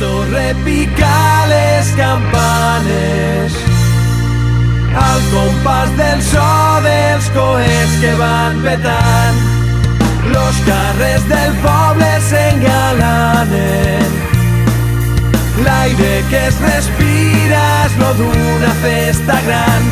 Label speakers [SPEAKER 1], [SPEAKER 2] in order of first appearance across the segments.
[SPEAKER 1] torre pica les campanes al compàs del so dels coets que van petant. Los carrers del poble s'engalanen, l'aire que es respira és lo d'una festa gran.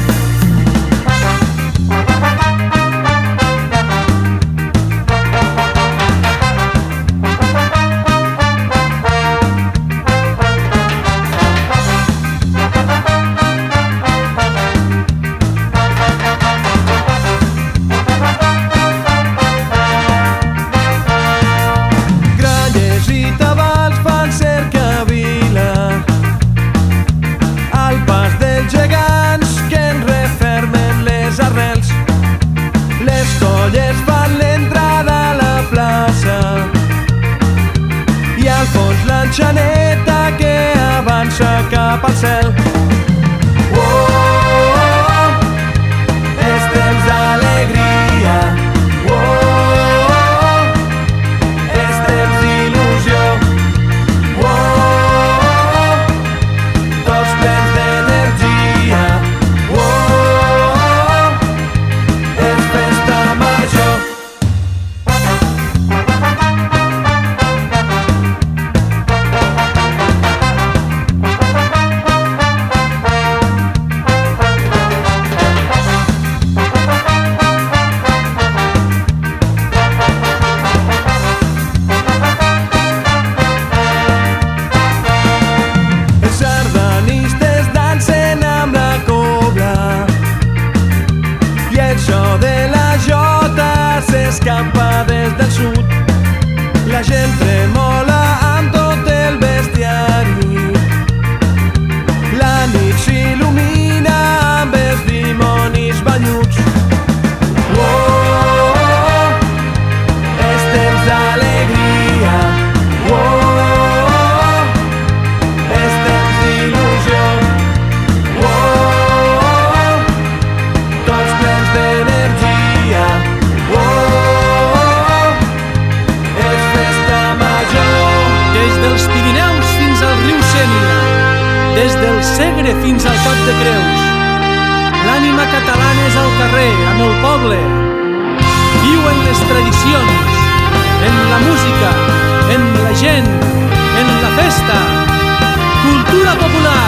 [SPEAKER 1] L'enxaneta que avança cap al cel. Oh, oh, oh, és temps d'alegria. Oh, oh, oh, és temps d'il·lusió. Oh, oh, oh, tots plens d'energia. Oh, oh, oh, és festa major. S'escampa des del sud, la gent tremola amb tot el bestiari, la nit s'il·lumina amb els dimonis banyuts. Oh, oh, oh, és temps d'alegria. Oh, oh, oh, és temps d'il·lusió. Oh, oh, oh, tots plens d'energia. Dels Pirineus fins al riu Sénia, des del Segre fins al Cap de Creus, l'ànima catalana és al carrer, amb el poble. Viu en les tradicions, en la música, en la gent, en la festa. Cultura popular.